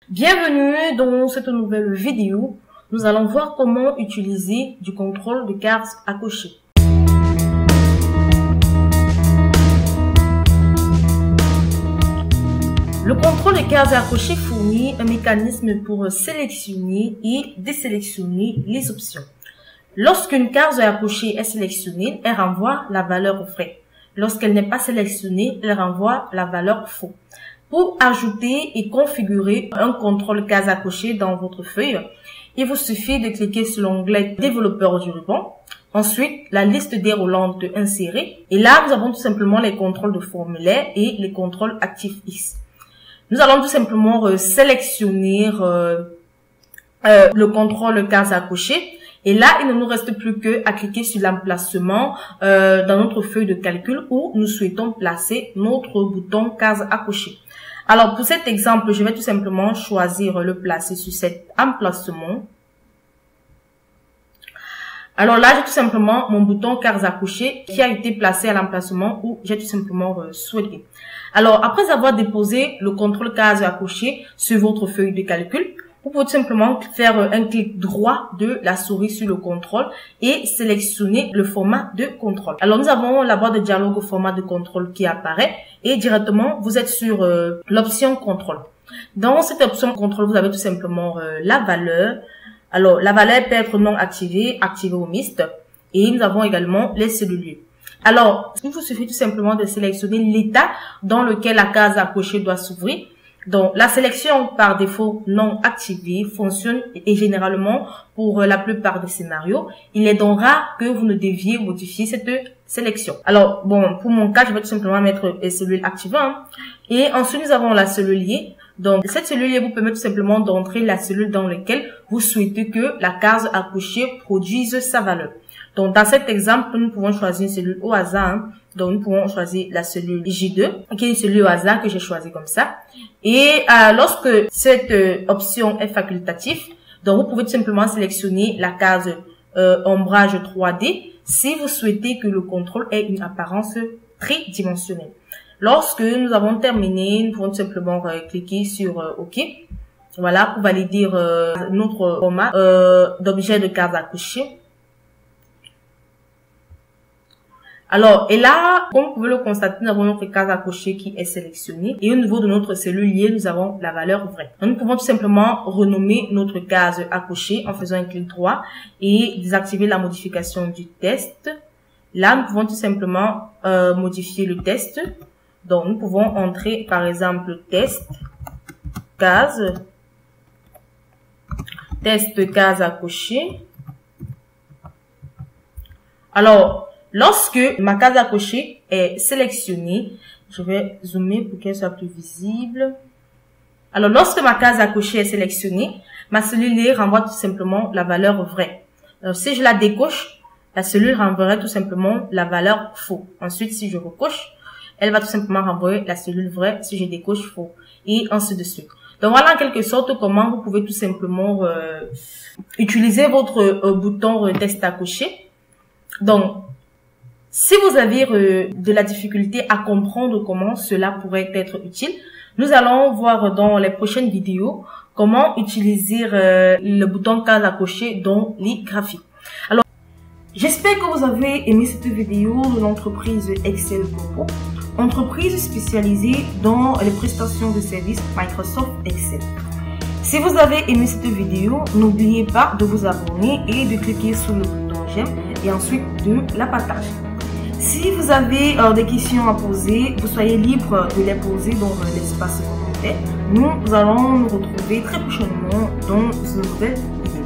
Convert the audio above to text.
Bienvenue dans cette nouvelle vidéo. Nous allons voir comment utiliser du contrôle de cases à cocher. Le contrôle de cases à cocher fournit un mécanisme pour sélectionner et désélectionner les options. Lorsqu'une case à cocher est sélectionnée, elle renvoie la valeur vraie. Lorsqu'elle n'est pas sélectionnée, elle renvoie la valeur faux. Pour ajouter et configurer un contrôle case à cocher dans votre feuille, il vous suffit de cliquer sur l'onglet développeur du ruban. Ensuite, la liste déroulante insérée. Et là, nous avons tout simplement les contrôles de formulaire et les contrôles actifs X. Nous allons tout simplement sélectionner le contrôle case à cocher. Et là, il ne nous reste plus qu'à cliquer sur l'emplacement dans notre feuille de calcul où nous souhaitons placer notre bouton case à cocher. Alors, pour cet exemple, je vais tout simplement choisir le placer sur cet emplacement. Alors là, j'ai tout simplement mon bouton case à cocher qui a été placé à l'emplacement où j'ai tout simplement souhaité. Alors, après avoir déposé le contrôle case à cocher sur votre feuille de calcul, vous pouvez tout simplement faire un clic droit de la souris sur le contrôle et sélectionner le format de contrôle. Alors, nous avons la barre de dialogue au format de contrôle qui apparaît et directement, vous êtes sur l'option contrôle. Dans cette option contrôle, vous avez tout simplement la valeur. Alors, la valeur peut être non activée, activée ou mixte. Et nous avons également les celluliers. Alors, il vous suffit tout simplement de sélectionner l'état dans lequel la case à cocher doit s'ouvrir. Donc, la sélection par défaut non activée fonctionne et généralement pour la plupart des scénarios. Il est donc rare que vous ne deviez modifier cette sélection. Alors, bon, pour mon cas, je vais tout simplement mettre les cellules activées. Et ensuite, nous avons la cellule liée. Donc, cette cellule vous permet tout simplement d'entrer la cellule dans laquelle vous souhaitez que la case à cocher produise sa valeur. Donc, dans cet exemple, nous pouvons choisir une cellule au hasard. Donc, nous pouvons choisir la cellule J2, qui est une cellule au hasard que j'ai choisie comme ça. Et lorsque cette option est facultative, donc vous pouvez tout simplement sélectionner la case ombrage 3D si vous souhaitez que le contrôle ait une apparence tridimensionnelle. Lorsque nous avons terminé, nous pouvons tout simplement cliquer sur OK. Voilà, pour valider notre format d'objet de case à cocher. Alors, et là, comme vous pouvez le constater, nous avons notre case à cocher qui est sélectionnée. Et au niveau de notre cellule liée, nous avons la valeur vraie. Donc, nous pouvons tout simplement renommer notre case à cocher en faisant un clic droit et désactiver la modification du test. Là, nous pouvons tout simplement modifier le test. Donc, nous pouvons entrer, par exemple, test case à cocher. Alors, lorsque ma case à cocher est sélectionnée, je vais zoomer pour qu'elle soit plus visible. Alors, lorsque ma case à cocher est sélectionnée, ma cellule renvoie tout simplement la valeur vraie. Alors, si je la décoche, la cellule renverrait tout simplement la valeur faux. Ensuite, si je recoche, elle va tout simplement renvoyer la cellule vraie si je décoche faux. Et ainsi de suite. Donc, voilà en quelque sorte comment vous pouvez tout simplement utiliser votre bouton test à cocher. Donc, si vous avez de la difficulté à comprendre comment cela pourrait être utile, nous allons voir dans les prochaines vidéos comment utiliser le bouton case à cocher dans les graphiques. Alors, j'espère que vous avez aimé cette vidéo de l'entreprise Excel Global, entreprise spécialisée dans les prestations de services Microsoft Excel. Si vous avez aimé cette vidéo, n'oubliez pas de vous abonner et de cliquer sur le bouton j'aime et ensuite de la partager. Si vous avez des questions à poser, vous soyez libre de les poser dans l'espace commentaire. Nous allons nous retrouver très prochainement dans une nouvelle vidéo.